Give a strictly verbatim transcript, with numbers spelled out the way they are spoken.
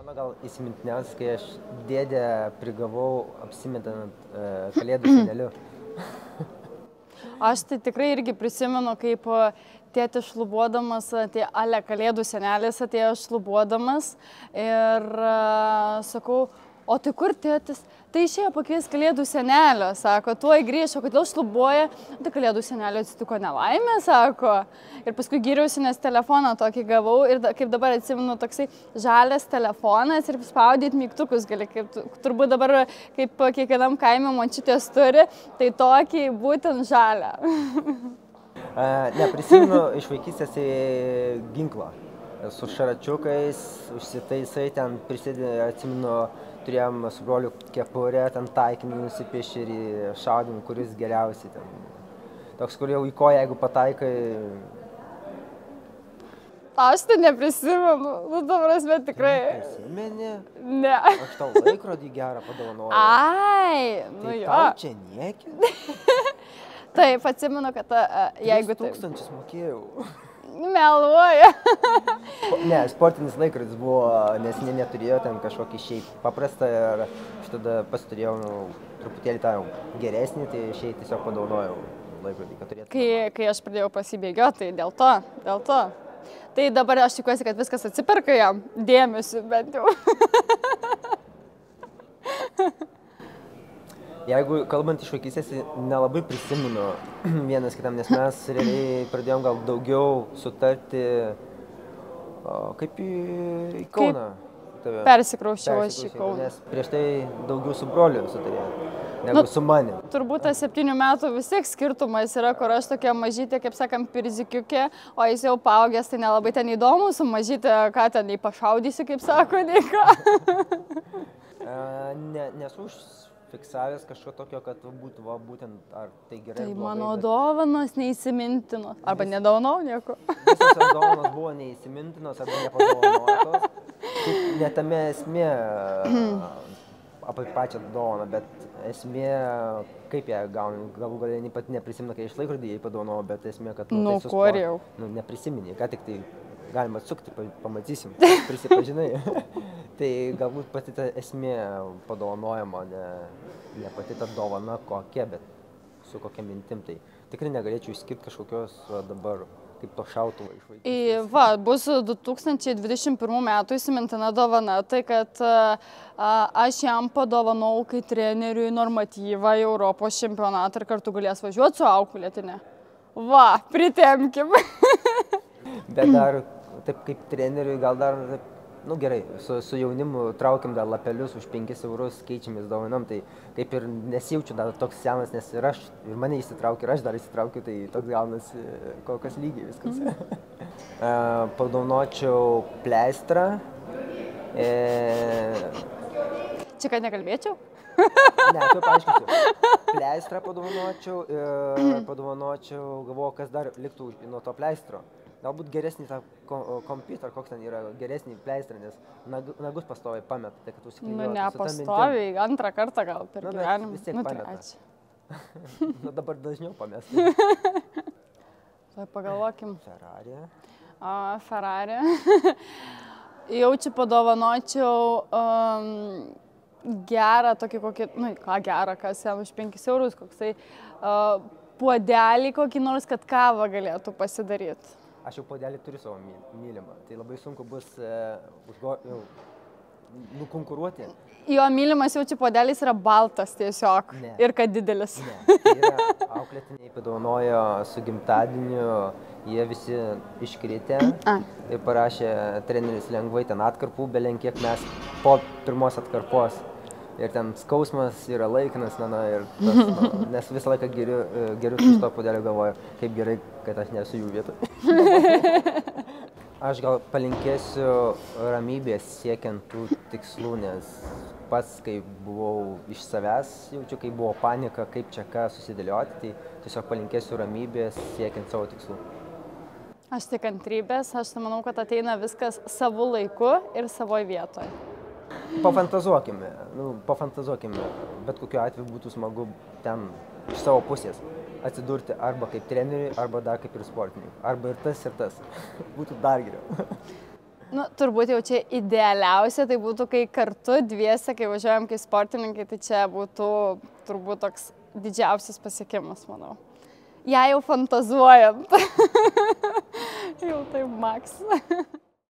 Mano gal įsimintiniausias, kai aš dėdę prigavau apsimetant e, kalėdų seneliu. Aš tai tikrai irgi prisimenu, kaip tėtis šlubuodamas, tai ale kalėdų senelis atėjo šlubuodamas ir uh, sakau, o tai kur tėtis? Tai išėjo pakvies kalėdų senelio, sako, tuoj grįžo, kodėl šlubuoja, tai kalėdų senelio atsitiko nelaimė, sako. Ir paskui gyriausi, nes telefoną tokį gavau ir da, kaip dabar atsimenu, toksai žalias telefonas ir spaudyti mygtukus gali, kaip turbūt dabar, kaip kiekvienam kaime močiutės turi, tai tokį būtent žalią. Ne, prisimenu iš vaikystės į ginklą. Su šaračiukais, užsitaisai, ten prisidė, atsimenu, turėjom su broliu kepurę, ten taikinį nusipiešė ir šaudimą, kuris geriausiai ten. Toks, kur jau į koją, jeigu pataikai. Aš tai neprisimenu, nu, ta prasme, tikrai. Prisimeni? Ne. Aš tau laikrodį gerą padovanojau. Ai, nu tai jo. Tai tau čia niekia? Taip, atsimenu, kad a, jeigu tai... tūkstančius mokėjau. Meluoja. Ne, sportinis laikrodis buvo, nes ne, neturėjo ten kažkokį šiaip paprastą ir aš tada pasiturėjau nu, truputėlį tą geresnį, tai šiaip tiesiog padovanojau laikrodį, kad turėtų. Kai, kai aš pradėjau pasibėgioti, tai dėl to, dėl to. Tai dabar aš tikiuosi, kad viskas atsiperka jam dėmesiu, bent jau. Jeigu kalbant iš vaikystės, nelabai prisimenu vienas kitam, nes mes realiai pradėjom gal daugiau sutarti o, kaip į, į Kauną. Persikrauščiau aš į Kauną. Nes prieš tai daugiau su broliu sutarėjau, negu nu, su manim. Turbūt tas septynių metų vis tiek skirtumas yra, kur aš tokia mažytė, kaip sakant, pirzikiukė, o jis jau paaugęs, tai nelabai ten įdomu, su mažytė, ką ten nei pašaudysi, kaip sako, nei ką. ne, nesu už... fiksavęs kažko tokio, kad būtų va, būtent ar tai gerai. Tai blogai, mano bet... dovanos neįsimintinos. Arba Vis... nedovanau nieko. Visos dovanos buvo neįsimintinos arba nepadovanotos. Ne tame esmė apie pačią dovaną, bet esmė, kaip ją gauni. Galų galę pat neprisimena, kai iš laikrodį jai padovanojau, bet esmė, kad... Nu, nu, tai kur jau? Nu, neprisiminė, ką tik tai galima atsukti, pamatysim, prisipažinai. Tai galbūt pati ta esmė padovanojama, ne, ne pati ta dovana kokia, bet su kokia mintim. Tai tikrai negalėčiau išskirti kažkokios va, dabar kaip to šautuvo iš vaikystės. Va, bus du tūkstančiai dvidešimt pirmų metų įsimintina dovana, tai kad a, aš jam padovanau kaip treneriui normatyvą į Europos čempionatą ir kartu galės važiuoti su auklėtine. Va, pritemkim. Bet dar taip kaip treneriui gal dar... Nu gerai, su, su jaunimu traukiam dar lapelius už penkis eurus, keičiamės dovanom, tai kaip ir nesijaučiu dar toks senas, nes ir aš, ir mane įsitraukiu, ir aš dar įsitraukiu, tai toks gaunasi kol kas lygiai viskas. Mm. uh, padovanočiau pleistrą. E... Čia kad nekalbėčiau? Ne, tu paaiškinsiu. Pleistrą padovanočiau ir padovanočiau, galvoju, kas dar liktų nuo to pleistro. Galbūt geresnį tą kompiuterį, koks ten yra geresnį pleistrą, nes nagus pastoviai pameta, tai kad užsiklijuotų. Nu, ne pastoviai, antrą kartą gal per nu, gyvenimą. Vis tiek nu, pameta. Nu, dabar dažniau pamesta. Tai pagalvokim. Ferrari. A, Ferrari. Jaučiu padovanočiau um, gerą tokį kokį, nu, ką gerą, kas jam už penkis eurus, koksai uh, puodelį kokį nors, kad kavą galėtų pasidaryti. Aš jau puodelį turiu savo mylimą, tai labai sunku bus uh, užgo, jau, nukonkuruoti. Jo mylimas jaučiu puodelis yra baltas tiesiog ne. Ir kad didelis. Ne, tai yra auklėtiniai padovanojo su gimtadieniu, jie visi iškritę ir parašė treneris lengvai ten atkarpų, belenkiek mes po pirmos atkarpos. Ir ten skausmas yra laikinas, na, na, ir tas, na, nes visą laiką geriu, geriu iš to puodelio galvoju, kaip gerai, kad aš nesu jų vietoj. Aš gal palinkėsiu ramybės siekiant tų tikslų, nes pats, kai buvau iš savęs, jaučiu, kai buvo panika, kaip čia ką susidėlioti, tai tiesiog palinkėsiu ramybės siekiant savo tikslų. Aš tik kantrybės, aš manau, kad ateina viskas savo laiku ir savoje vietoje. Pafantazuokime, nu, pafantazuokime, bet kokiu atveju būtų smagu ten iš savo pusės atsidurti arba kaip treneriui, arba dar kaip ir sportininkui. Arba ir tas, ir tas. Būtų dar geriau. Nu, turbūt jau čia idealiausia, tai būtų, kai kartu dviese, kai važiuojam kaip sportininkai, tai čia būtų turbūt toks didžiausias pasiekimas, manau. Ja jau fantazuojant. Jau taip maks.